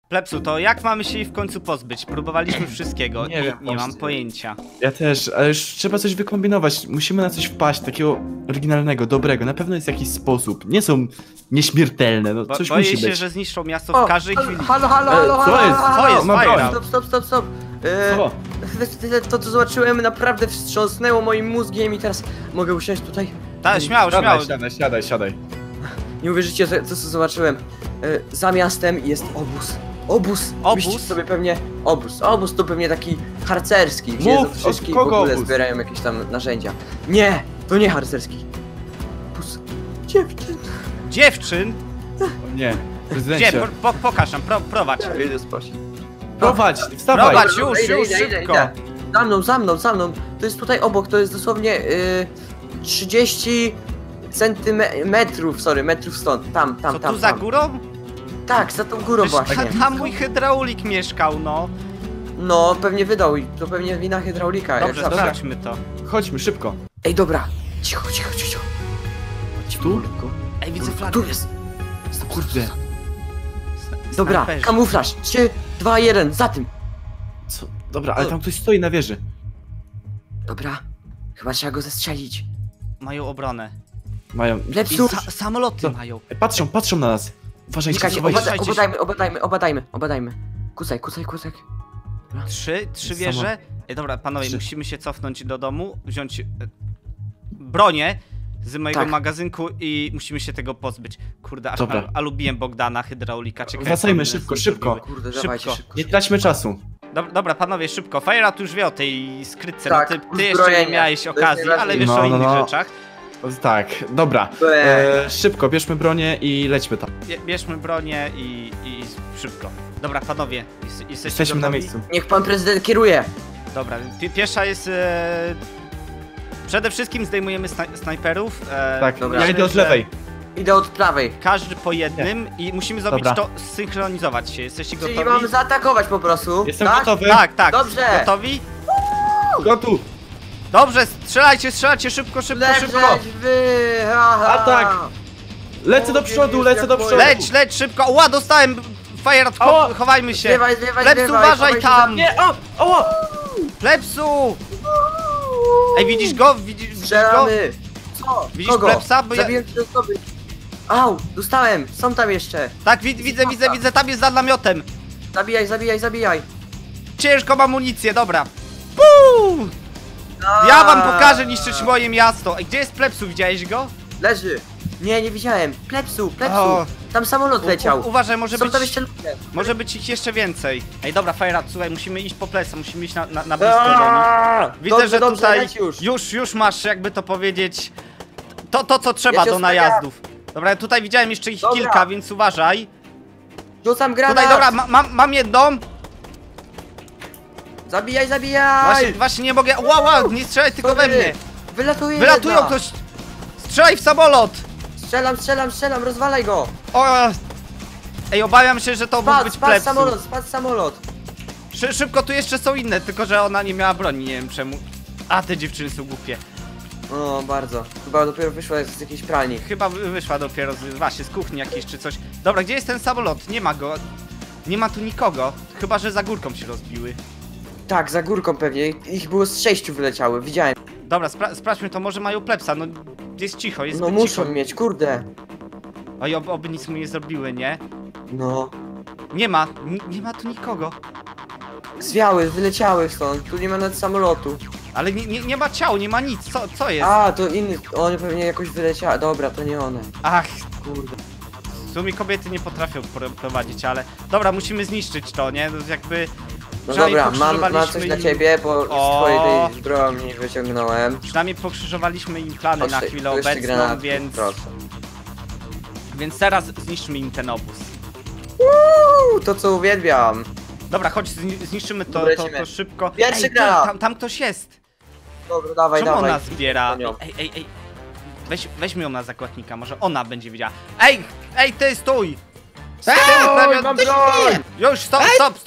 Plepsu, to jak mamy się jej w końcu pozbyć? Próbowaliśmy wszystkiego Nie wiem, nie mam właśnie. pojęcia. Ja też, ale już trzeba coś wykombinować. Musimy na coś wpaść, takiego oryginalnego, dobrego. Na pewno jest jakiś sposób. Nie są nieśmiertelne, no coś Boję musi się, być. że zniszczą miasto w każdej chwili. Halo, Co jest? Co jest, Mam Fajra? broń. Stop. Co? To co zobaczyłem naprawdę wstrząsnęło moim mózgiem i teraz mogę usiąść tutaj? Tak, śmiało. Siadaj. Nie uwierzycie, co zobaczyłem. Za miastem jest obóz. Obóz? Obóz? Myślicie sobie pewnie obóz. Obóz to pewnie taki harcerski, gdzie Mów, to wszystkie od kogo w ogóle obóz? zbierają jakieś tam narzędzia. Nie, to nie harcerski. Obóz dziewczyn. Dziewczyn? O nie, Gdzie? prezydencie. Pokaż nam, prowadź. Idę spać. Prowadź, wstawaj. Prowadź, już, szybko. Za mną. To jest tutaj obok, to jest dosłownie 30 centymetrów, metrów stąd. Tam. Co tu za górą? Tak, za tą górą Przecież właśnie. tam mój hydraulik mieszkał, no. No, pewnie wydał i to pewnie wina hydraulika. Dobrze, jak zawsze. sprawdźmy to. Chodźmy, szybko. Ej, dobra. Cicho. Tu? Ej, widzę flagę. Tu jest. Kurde. Dobra, Snajperzy. kamuflaż. 3, 2, 1, za tym. Co? Dobra, ale tam ktoś stoi na wieży. Dobra, chyba trzeba go zestrzelić. Mają obronę. Mają... I Lepsu. samoloty Co? mają. Ej, patrzą na nas. Uważajcie, Czekajcie, uważajcie. obadajmy. Kusaj. Trzy wieże. Ej, dobra, panowie, 3. musimy się cofnąć do domu, wziąć bronię z mojego Tak. magazynku i musimy się tego pozbyć. Kurde, aż Dobra. a lubiłem Bogdana, hydraulika. Czekaj, Wracajmy co one szybko. zrobiły. Kurde, Szybko. dawajcie szybko. Nie traćmy czasu. Dobra, panowie, szybko. Fajra tu już wie o tej skrytce. Tak, no ty jeszcze nie uzbrojenie. miałeś To jest okazji, ale najważniejsze. wiesz No, o innych no. rzeczach. Tak, dobra. Szybko, bierzmy bronię i lećmy tam. Bierzmy bronię i szybko. Dobra, panowie, Jesteśmy na gotowi? miejscu. Niech pan prezydent kieruje. Dobra, pierwsza jest... Przede wszystkim zdejmujemy snajperów. Tak, dobra. ja idę od lewej. Idę od prawej. Każdy po jednym i musimy zrobić Dobra. to, synchronizować się. Jesteście Czyli gotowi? mamy zaatakować po prostu. Jestem tak? gotowy. Tak. Dobrze. Gotowi? Gotów. Dobrze, strzelajcie, szybko. Leżeć wy! Atak. Lecę do przodu. Leć, szybko. Ła, dostałem fire, Ała. chowajmy się. Zwiewaj, Plepsu, uważaj tam. Nie, o! Plepsu! Ej, widzisz go? Widzisz go? Strzelamy! Co? Widzisz Kogo? Plepsa? Bo ja... Zabiłem 3 osoby. Au! Dostałem! Są tam jeszcze! Tak, widzę, tam jest za namiotem. Zabijaj! Ciężką amunicję, dobra. Puu! Ja wam pokażę niszczyć moje miasto. Ej, gdzie jest Plepsu? Widziałeś go? Leży! Nie widziałem! Plepsu! O. Tam samolot leciał! Uważaj, może Są być... tam jeszcze ludzie! Może być ich jeszcze więcej. Ej, dobra, Fajrat, słuchaj, musimy iść po Plepsa, musimy iść na blisko do nich. Widzę, Dobrze, że dobrze, tutaj leć już masz, jakby to powiedzieć, to co trzeba Ja cię do najazdów. Dobra, tutaj widziałem jeszcze ich Dobra. kilka, więc uważaj. Rzucam granat! Tutaj, dobra, mam jedną. Zabijaj! Właśnie nie mogę. Ła, nie strzelaj tylko we mnie. Wylatują Wylatują ktoś. Strzelaj w samolot. Strzelam, rozwalaj go! O. Ej, obawiam się, że to mógł być Spadł Plepsu. samolot! Szybko, tu jeszcze są inne, tylko że ona nie miała broni, nie wiem czemu. A, te dziewczyny są głupie. O, bardzo. Chyba dopiero wyszła z jakiejś pralni. Chyba wyszła dopiero właśnie z kuchni jakiejś czy coś. Dobra, gdzie jest ten samolot? Nie ma go. Nie ma tu nikogo. Chyba że za górką się rozbiły. Tak, za górką pewnie. Ich było z 6 wyleciały, widziałem. Dobra, sprawdźmy to, może mają Plepsa. No, jest cicho, jest No zbyt muszą cicho. mieć, kurde. Oj, oby nic mu nie zrobiły, nie? No. Nie ma tu nikogo. Zwiały, wyleciały stąd. Tu nie ma nawet samolotu. Ale nie ma ciał, nie ma nic. Co jest? A, to inny. One pewnie jakoś wyleciały. Dobra, to nie one. Ach, Kurde. w sumie kobiety nie potrafią prowadzić, ale... Dobra, musimy zniszczyć to, nie? To jakby... No przynajmniej dobra, mam coś pokrzyżowaliśmy dla im- ciebie, bo z O. twojej tej broni wyciągnąłem. Przynajmniej pokrzyżowaliśmy im plany na Chodź, chwilę tu jeszcze obecną, granatki, więc... proszę. Więc teraz zniszczmy im ten obóz. To co uwielbiam. Dobra, chodź, zniszczymy to Lecimy. szybko. Pierwszy Ej, granat. tam ktoś jest. Dobra, dawaj, Czemu dawaj. ona zbiera? Nią. Ej. Weźmy ją na zakładnika, może ona będzie wiedziała. Ej, ty stój! Oj, mam broń! Już, stop!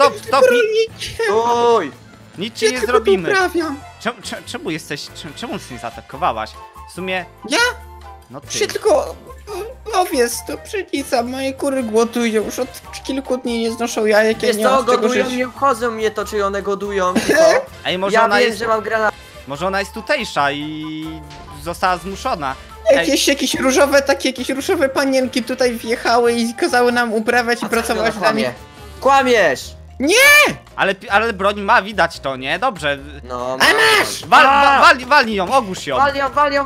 Stój! Nic ci nie zrobimy. Poprawiam. Czemu jesteś, czemu nas nie zaatakowałaś? W sumie... Ja? No ty. Się tylko Powiedz to, pszenica, moje kury głodują, już od kilku dni nie znoszą jajek, ja Wiesz nie co, mam z tego godują, żyć. nie obchodzą mnie to, czy one godują, czy co? Ej, może Ja ona wiem, jest... że mam granat. Może ona jest tutejsza i została zmuszona. Jakieś różowe panienki tutaj wjechały i kazały nam uprawiać i pracować z nami. Kłamiesz! Ale broń ma, widać to, nie? Dobrze. No, masz! Walnij ją, ogłusz ją. Walią!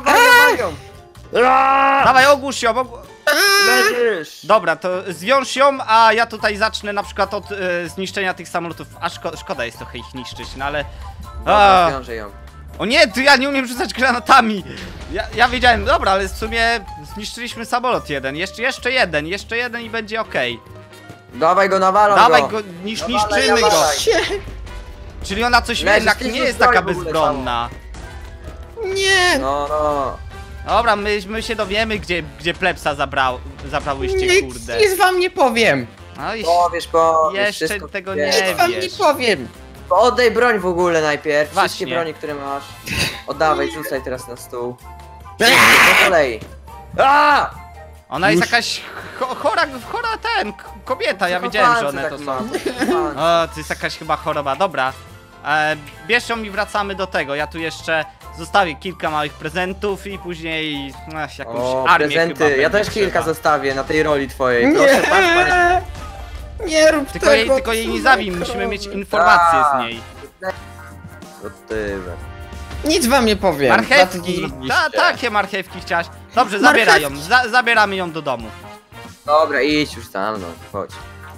Dawaj, ogłusz ją. Leżysz! Dobra, to zwiąż ją, a ja tutaj zacznę na przykład od zniszczenia tych samolotów. A szkoda jest trochę ich niszczyć, no ale... Dobra, zwiążę ją. O nie, to ja nie umiem rzucać granatami. Ja wiedziałem, dobra, ale w sumie zniszczyliśmy samolot jeden. Jeszcze jeden i będzie okej. Dawaj go, nawalą Dawaj go! go, Nawalaj, niszczymy go. nawalaj. Czyli ona coś wie, Leży, jednak ty nie się jest taka zbroi w ogóle bezbronna. Nie, No. Dobra, my się dowiemy, gdzie plebsa zabrałyście, kurde. nic wam nie powiem. No i Powiesz, jeszcze wszystko tego wiesz. nie Nic wam nie wiesz. powiem. Oddaj broń w ogóle najpierw. Właśnie. Wszystkie broni, które masz. Oddawaj, rzucaj teraz na stół. Eee! Po kolei. A! Ona jest Już. jakaś chora kobieta, ja wiedziałem, że one to są. O, to jest jakaś chyba choroba, dobra. Bierz ją i wracamy do tego, ja tu jeszcze zostawię kilka małych prezentów i później jakąś O, armię prezenty. chyba Ja będzie też kilka trzeba. zostawię na tej roli twojej. Proszę, patrz, panie. Nie rób Tylko jej nie zabij, musimy mieć informacje z niej. Co ty? Nic wam nie powiem. Marchewki, takie marchewki chciałaś. Dobrze, zabieraj ją, zabieramy ją do domu. Dobra, idź już za mną, chodź.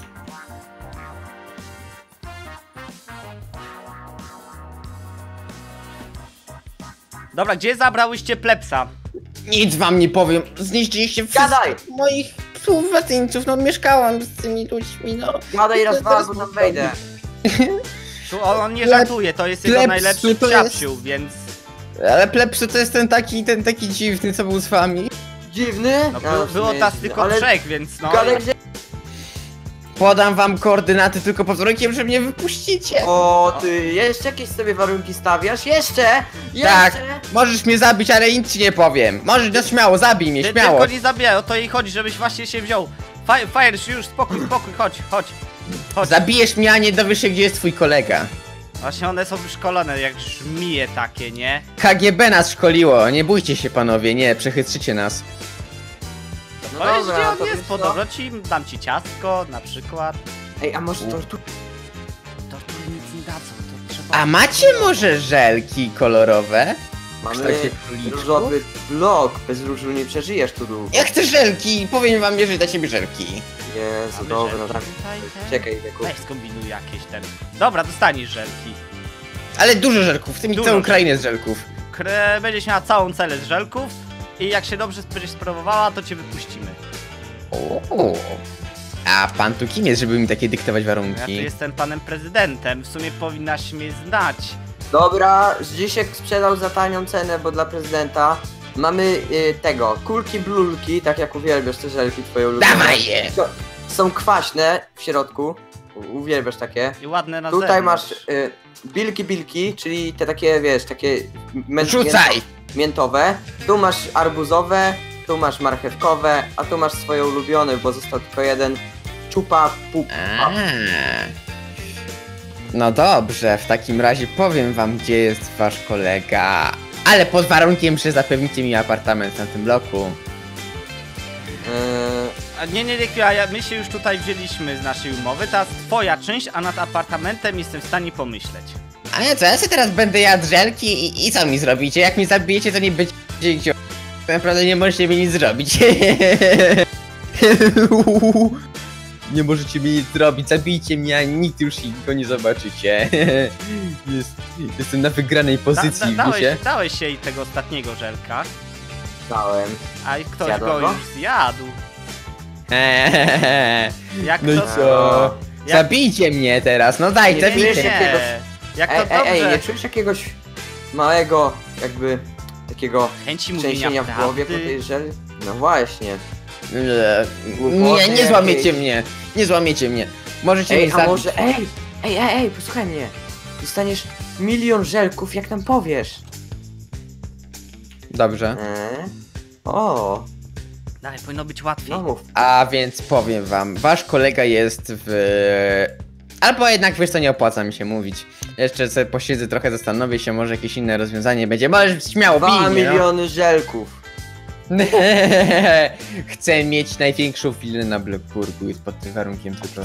Dobra, gdzie zabrałyście plebsa? Nic wam nie powiem. Zniszczyliście Gadaj! wszystko moich współwłaszczyńców, no mieszkałam z tymi ludźmi, no. Gadaj raz, dwa, bo tam wejdę. Tu on nie żartuje, to jest jego Plebsu najlepszy to jest- przyjaciół, więc... Ale plepsy to jest ten taki dziwny, co był z wami. Dziwny? No, No, w było sumie nas dziwny, tylko ale trzech, więc no... Gadaj, że... Podam wam koordynaty tylko pod warunkiem, że mnie wypuścicie. O, ty jeszcze jakieś sobie warunki stawiasz? Jeszcze! Tak. Jeszcze! Możesz mnie zabić, ale nic ci nie powiem. Możesz, no śmiało, zabij mnie, śmiało. Tylko nie zabijaj, o to jej chodzi, żebyś właśnie się wziął. Fire, już spokój, chodź. Zabijesz mnie, a nie dowiesz się, gdzie jest twój kolega. Właśnie one są wyszkolone jak żmije takie, nie? KGB nas szkoliło, nie bójcie się panowie, nie, przechytrzycie nas. No Powiedz, dobra, gdzie on to jest, wiesz co? podobno dam ci ciastko, na przykład. Ej, a może to tu... Tortury nic nie dadzą, to trzeba... A macie może żelki kolorowe? Mamy kształcie króliczków? różowy blok, bez różu nie przeżyjesz tu długo. Ja chcę żelki, powiem wam, że dla ciebie żelki. Jezu, Mamy dobra, żelki tak. tutaj, te? Czekaj, Deku. Weź skombinuj jakieś ten. Dobra, dostaniesz żelki. Ale dużo żelków, ty mi Dużo całą krainę z żelków. Będziesz miała całą celę z żelków i jak się dobrze będziesz sprawowała, to cię wypuścimy. O. A pan tu kim jest, żeby mi takie dyktować Ja tu warunki? jestem panem prezydentem, w sumie powinnaś mnie znać. Dobra, Zdzisiek sprzedał za tanią cenę, bo dla prezydenta mamy tego, kulki blulki, tak jak uwielbiasz te żelki twoje ulubione. Dawaj je! Są kwaśne w środku, uwielbiasz takie. I ładne na Tutaj zewnątrz. masz bilki, czyli te takie, wiesz, takie Rzucaj! miętowe. Tu masz arbuzowe, tu masz marchewkowe, a tu masz swoje ulubione, bo został tylko jeden. Czupa pupa. A. No dobrze, w takim razie powiem wam, gdzie jest wasz kolega. Ale pod warunkiem, że zapewnicie mi apartament na tym bloku. A nie, my się już tutaj wzięliśmy z naszej umowy, teraz twoja część, a nad apartamentem jestem w stanie pomyśleć. A nie, co ja sobie teraz będę jadł żelki i co mi zrobicie? Jak mnie zabijecie, to nie będziecie gdzie... Naprawdę nie możecie mi nic zrobić. Nie możecie mi nic zrobić, zabijcie mnie, a nigdy już go nie zobaczycie. Jestem na wygranej pozycji, wiecie? Dałeś jej tego ostatniego żelka, Dałem. a ktoś Zjadła go go? już zjadł. Jak No i to... co? Jak- Zabijcie mnie teraz, no daj, Nie, zabijcie nie, mnie. Jak to Ej, dobrze, ej, nie czujesz jakiegoś małego, jakby, takiego chęci mówienia trzęsienia w głowie po prawdy. tej żel? No właśnie. Nie, nie złamiecie mnie, nie złamiecie mnie. Możecie mnie Ej, a zabić. może, ej, posłuchaj mnie. Dostaniesz 1 000 000 żelków, jak nam powiesz. Dobrze. O, Daj, powinno być łatwiej. No mów. A więc powiem wam, wasz kolega jest w... Albo jednak, wiesz co, nie opłaca mi się mówić. Jeszcze sobie posiedzę trochę, zastanowię się, może jakieś inne rozwiązanie będzie. Możesz śmiało 2 bij, no. miliony żelków. Chcę mieć największą willę na Blackburgu i pod tym warunkiem tylko...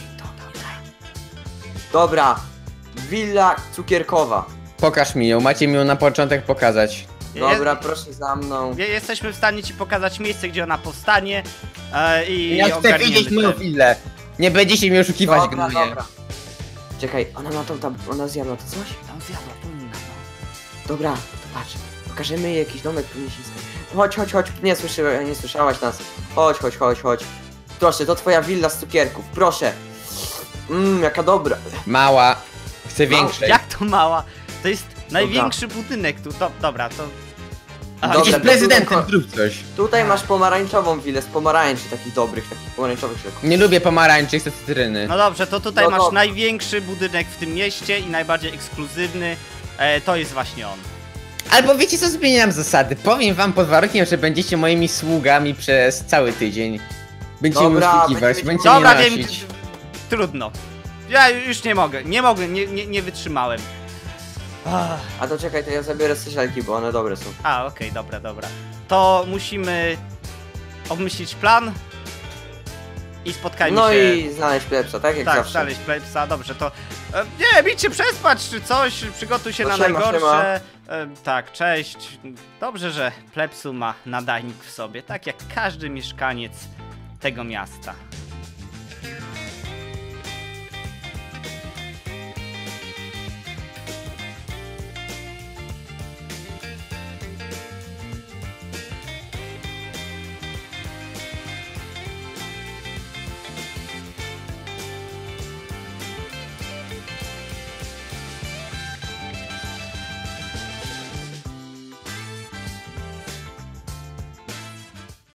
Dobra. Willa cukierkowa. Pokaż mi ją, macie mi ją na początek pokazać. Dobra, proszę za mną. Jesteśmy w stanie ci pokazać miejsce, gdzie ona powstanie i Ja chcę ogarniemy widzieć moją ten. willę. Nie będziecie mi oszukiwać, Dobra, gnoje. dobra. Czekaj, ona ma tam, ona zjadła to coś? Tam zjadła, powinna, no. Dobra, to patrz. Pokażemy jej jakiś domek pruniesiński. Chodź, nie słyszałaś nas. Chodź. Proszę, to twoja willa z cukierków, proszę. Jaka dobra. Mała. Chcę większej. Jak to mała? To jest największy budynek tu. dobra, to... Aha, Dobra, Jesteś to prezydentem, tylko- zrób coś. Tutaj masz pomarańczową willę z pomarańczy, takich dobrych, takich pomarańczowych żelków. Nie lubię pomarańczy, chcę cytryny. No dobrze, to tutaj No masz dobra. największy budynek w tym mieście i najbardziej ekskluzywny. To jest właśnie on. Albo wiecie co, zmieniam zasady. Powiem wam pod warunkiem, że będziecie moimi sługami przez cały tydzień. Będziecie mnie Dobra, oszukiwać, będziemy- będziecie Dobra, mnie wiem, nosić. trudno. Ja już nie mogę, nie wytrzymałem. A to czekaj, to ja zabiorę te żelki, bo one dobre są. Okej, dobra. To musimy obmyślić plan i spotkajmy No się. i znaleźć plepsa, tak jak Tak, zawsze. znaleźć plebsa, dobrze, to... nie, bicie przespać czy coś, przygotuj się No na siema, najgorsze. Tak, cześć. Dobrze, że plepsu ma nadajnik w sobie, tak jak każdy mieszkaniec tego miasta.